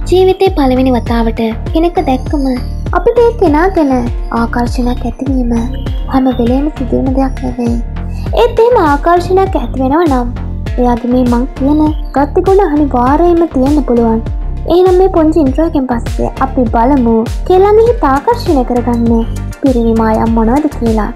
ජීවිතේ පළවෙනි වතාවට කෙනෙක්ව දැක්කම අපිට ඒ කෙනා ගැන ආකර්ෂණයක් ඇතිවීම හැම වෙලේම සිදුවෙන දෙයක් නෙවෙයි. ඒත් එහෙම ආකර්ෂණයක් ඇති වෙනවා නම් එයාගේ මේ මං කියන ගතිගුණ අනිවාර්යයෙන්ම තියෙන්න පුළුවන්. එහෙනම් මේ පොන්චි ඉන්ට්‍රෝ එකෙන් පස්සේ අපි බලමු කෙල්ලන්ගේ හිත ආකර්ෂණය කරගන්නේ පිරිමි මායම් මොනවද කියලා.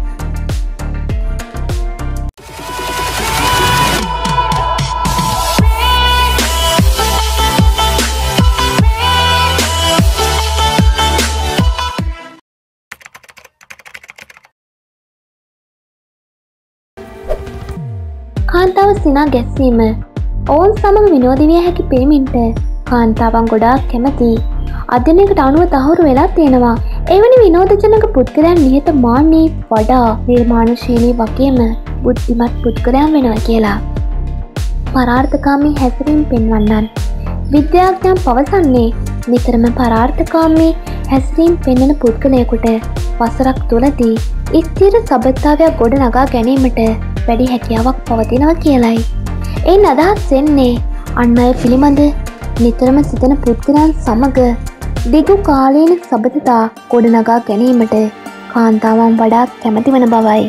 කාන්තාව සිනා ගැස්සීම ඔවුන් සමග විනෝද විය හැකි පිරිමින්ට කාන්තාවන් ගොඩාක් කැමති. අධ්‍යයනයකට අනුව තහවුරු වෙලා තියෙනවා එවැනි විනෝදජනක පුද්ගලයන් නිහතමානී වඩා නිර්මාණශීලී වගේම බුද්ධිමත් පුද්ගලයන් වෙනවා කියලා. පරාර්ථකාමී හැසිරීම් පෙන්වන්නන් විද්‍යාඥයන් පවසන්නේ නිතරම පරාර්ථකාමී හැසිරීම් පෙන්වන පුද්ගලයෙකුට වසරක් තුළදී ස්ථිර සබඳතාවයක් ගොඩ නගා ගැනීමට වැඩි හැකියාවක් පවතිනවා කියලයි. එයින් අදහස් වෙන්නේ අන් අය පිළිබඳ නිතරම සිතන පුද්ගලයන් සමග දිගු කාලීන සබඳතා ගොඩනගා ගැනීමට කාන්තාවන් වඩාත් කැමති වන බවයි.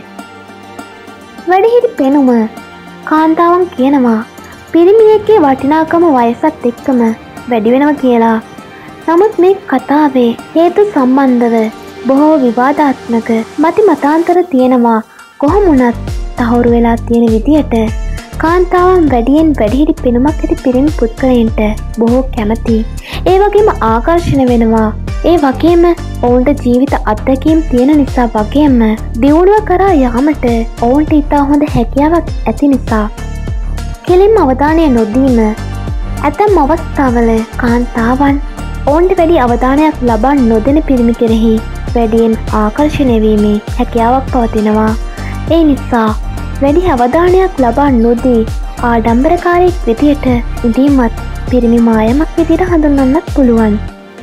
වැඩිහිටි පෙනුම කාන්තාවන් කියනවා පිරිමියෙක්ගේ වටිනාකම වයසත් එක්කම වැඩි වෙනවා කියලා. නමුත් මේ කතාවේ හේතු සම්බන්ධව බොහෝ විවාදාත්මක මති මතාන්තර තියෙනවා. කොහොම වුණත් තහවුරු වෙලා තියෙන විදියට කාන්තාවන් වැඩියෙන් වැඩිහිටි පෙනුමක් ඇති පිරිමි පුද්ගලයන්ට බොහෝ කැමති. ඒ වගේම ආකර්ෂණය වෙනවා. ඒ වගේම ඔවුන්ට ජීවිත අත්දැකීම් තියෙන නිසා වගේම දියුණුව කරා යාමට ඔවුන්ට ඉතා හොඳ හැකියාවක් ඇති නිසා කෙලින්ම අවධානය නොදීම ඇතැම් අවස්ථාවල කාන්තාවන් ඔවුන්ට වැඩි අවධානයක් ලබා නොදෙන පිරිමි කෙරෙහි වැඩියෙන් ආකර්ෂණය වීමේ හැකියාවක් පවතිනවා. ඒ නිසා වැඩි අවධානයක් ලබා නොදී ආඩම්බරකාරයෙක් විදියට ඉදීමත් පිරිමි මායමක් විදියට හඳුන්වන්නත් පුළුවන්.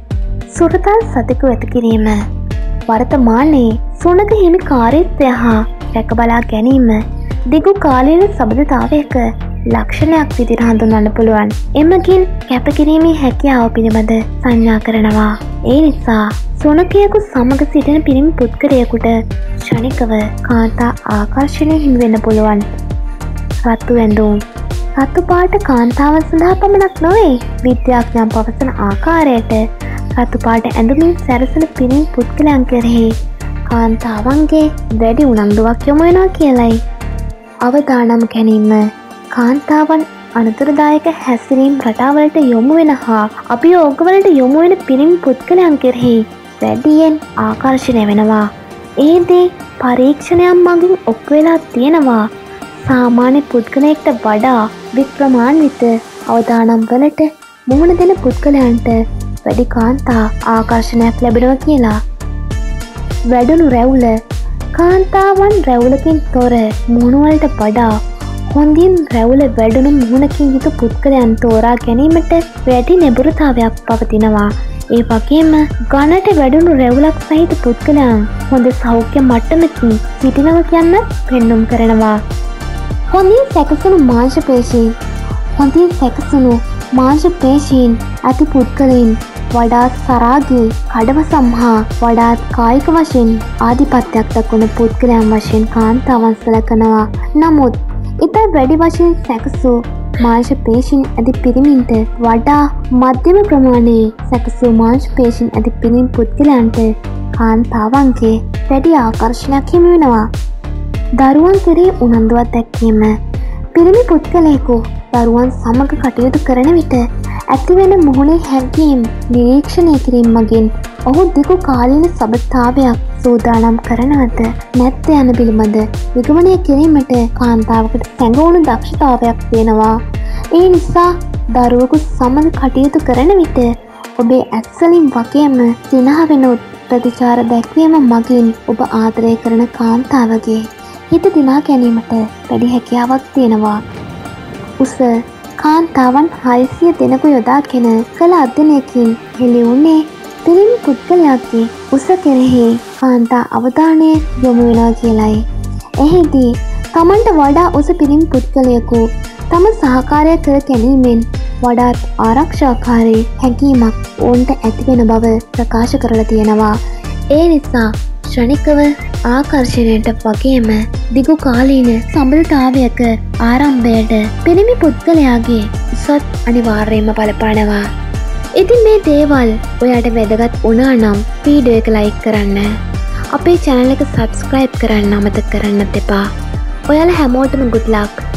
සුරතල් සතෙකු ඇති කිරීම වර්තමානයේ සුනක හිමි කාර්යත්වය හා රැකබලා ගැනීම දිගු කාලීන සබඳතාවයක ලක්ෂණයක් විදියට හඳුන්වන්න පුළුවන්. එමගින් කැපකිරීමේ හැකියාව පිළිබඳ සංඥා කරනවා. ඒ නිසා සුනකයෙකු සමග සිටින පිරිමි පුද්ගලයෙකුට ක්ෂණිකව කාන්තා ආකර්ෂණය හිමි වෙන්න පුළුවන්. රතු ඇඳුම් රතු පාට කාන්තාවන් සඳහා පමණක් නොවේ. විද්‍යාඥයන් පවසන ආකාරයට රතු පාට ඇඳුමින් සැරසෙන පිරිමි පුද්ගලයන් කෙරෙහි කාන්තාවන්ගේ වැඩි උනන්දුවක් යොමු වෙනවා කියලයි. අවදානම් ගැනීම කාන්තාවන් අනතුරුදායක හැසිරීම් රටාවලට යොමු වෙන හා අභියෝගවලට යොමු වෙන පිරිමි පුද්ගලයන් කෙරෙහි වැඩියෙන් ආකර්ෂණය වෙනවා. ඒදී පරීක්ෂණයන් මගින් ඔප්පු වෙලා තියෙනවා සාමාන්‍ය පුද්ගලයෙක්ට වඩා විප්‍රමාණිත අවදානම් වලට මුහුණ දෙන පුද්ගලයන්ට වැඩි කාන්තා ආකර්ෂණයක් ලැබෙනවා කියලා. වැඩුණු රැවුල කාන්තාවන් රැවුලකින් තොර මුහුණුවලට වඩා හොඳින් රැවුල වැඩුණු මුහුණකින් යුතු පුද්ගලයන් තෝරා ගැනීමට වැඩි නැඹුරුතාවයක් පවතිනවා. ඒ වගේම ගණට වැඩුණු රැවුලක් සහිත පුද්ගලයන් හොඳ සෞඛ්‍ය මට්ටමකින් සිටිනවා කියන්නත් පෙන්නුම් කරනවා. හොඳින් සැකසුණු මාංශපේශීන් ඇති පුද්ගලයන් වඩාත් සරාගී කඩවසම් හා වඩාත් කායික වශයෙන් ආධිපත්‍යයක් දක්වන පුද්ගලයන් වශයෙන් කාන්තාවන් සැලකනවා. නමුත් ඉතා වැඩි වශයෙන් සැකසූ මාංශපේශීන් ඇති පිරිමින්ට වඩා මධ්‍යම ප්‍රමාණයේ සැකසූ මාංශපේශීන් ඇති පිරිමි පුද්ගලයන්ට කාන්තාවන්ගේ වැඩි ආකර්ෂණයක් හිමි වෙනවා. දරුවන් කෙරෙහි උනන්දුවක් දැක්වීම පිරිමි පුද්ගලයෙකු දරුවන් සමග කටයුතු කරන විට ඇතිවෙන මුහුණේ හැඟීම් නිරීක්ෂණය කිරීම මගින් ඔහු දිගු කාලීන සබඳතාවයක් සූදානම් කරනවද නැත්ද යන පිළිබඳ නිගමනය කිරීමට කාන්තාවකට සැඟවුණු දක්ෂතාවයක් තියෙනවා. ඒ නිසා දරුවෙකු සමග කටයුතු කරන විට ඔබේ ඇස්වලින් වගේම සිනහ වෙනුත් ප්‍රතිචාර දැක්වීම මගින් ඔබ ආදරය කරන කාන්තාවගේ හිත දිනා ගැනීමට වැඩි හැකියාවක් තියෙනවා. උස කාන්තාවන් 600 දෙනෙකු යොදාගෙන කළ අධ්‍යයනයකින් හෙළි වුණේ පිරිමි පුද්ගලයාගේ උස කෙරෙහි කාන්තා අවධානය යොමු වෙනවා කියලයි. එහිදී තමන්ට වඩා උස පිරිමි පුද්ගලයෙකු තම සහකාරය කර ගැනීමෙන් වඩාත් ආරක්ෂාකාරී හැඟීමක් ඔවුන්ට ඇතිවෙන බව ප්‍රකාශ කරලා තියෙනවා. ඒ නිසා ශ්‍රණිකව ආකර්ෂණයට වගේම දිගු කාලීන සම්බන්ධතාවයක ආරම්භයට පිරිමි පුද්ගලයාගේ උසත් අනිවාර්යයෙන්ම බලපානවා. ඉතින් මේ දේවල් ඔයාට වැදගත් වුණා නම් වීඩියෝ එක ලයික් කරන්න. අපේ channel එක subscribe කරන්න අමතක කරන්නත් එපා. ඔයාලා හැමෝටම good luck.